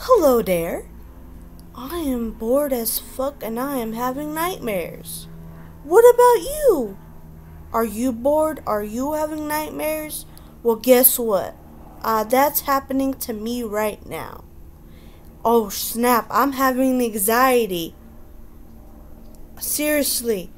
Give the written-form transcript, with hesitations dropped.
Hello there. I am bored as fuck and I am having nightmares. What about you? Are you bored? Are you having nightmares? Well, guess what? That's happening to me right now. Oh snap, I'm having anxiety. Seriously,